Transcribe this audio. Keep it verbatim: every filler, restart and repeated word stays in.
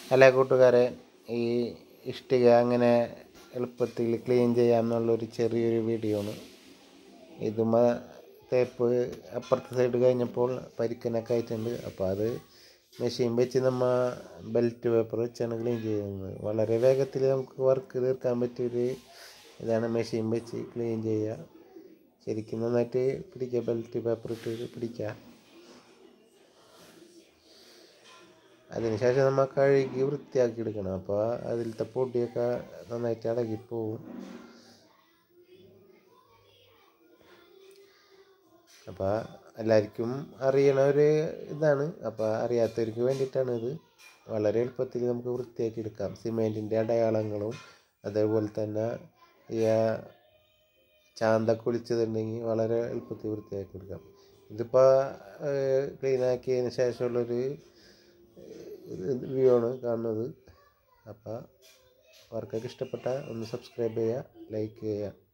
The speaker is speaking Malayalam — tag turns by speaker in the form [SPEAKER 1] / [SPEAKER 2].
[SPEAKER 1] അല്ല കൂട്ടുകാരെ, ഈ ഇഷ്ടിക അങ്ങനെ എളുപ്പത്തിൽ ക്ലീൻ ചെയ്യാമെന്നുള്ളൊരു ചെറിയൊരു വീഡിയോ ആണ്. ഇതുമ്മ തേപ്പ് അപ്പുറത്തെ സൈഡ് കഴിഞ്ഞപ്പോൾ പരിക്കനൊക്കെ ആയിട്ടുണ്ട്. അപ്പോൾ അത് മെഷീൻ വെച്ച് നമ്മൾ ബെൽറ്റ് പേപ്പർ വെച്ചാണ് ക്ലീൻ ചെയ്യുന്നത്. വളരെ വേഗത്തിൽ നമുക്ക് വർക്ക് തീർക്കാൻ പറ്റിയൊരു ഇതാണ് മെഷീൻ വെച്ച് ക്ലീൻ ചെയ്യുക. ശരിക്കും നന്നായിട്ട് പിടിക്കുക, ബെൽറ്റ് പേപ്പർ ഇട്ട് പിടിക്കുക. അതിനുശേഷം നമ്മൾ കഴുകി വൃത്തിയാക്കി എടുക്കണം. അപ്പോൾ അതിലത്തെ പൊടിയൊക്കെ നന്നായിട്ട് ഇളകിപ്പോവും. അപ്പോൾ എല്ലാവർക്കും അറിയണ ഒരു ഇതാണ്. അപ്പോൾ അറിയാത്തവർക്ക് വേണ്ടിയിട്ടാണ് ഇത്. വളരെ എളുപ്പത്തിൽ നമുക്ക് വൃത്തിയാക്കി എടുക്കാം. സിമെൻറ്റിൻ്റെ അടയാളങ്ങളും അതേപോലെ തന്നെ ഈ ചാന്ത കുളിച്ചതുണ്ടെങ്കിൽ വളരെ എളുപ്പത്തിൽ വൃത്തിയാക്കി എടുക്കാം. ഇതിപ്പോൾ ക്ലീനാക്കിയതിന് ശേഷമുള്ളൊരു വ്യൂ ആണ് കാണുന്നത്. അപ്പോൾ വർക്കൊക്കെ ഇഷ്ടപ്പെട്ടാൽ ഒന്ന് സബ്സ്ക്രൈബ് ചെയ്യുക, ലൈക്ക് ചെയ്യുക.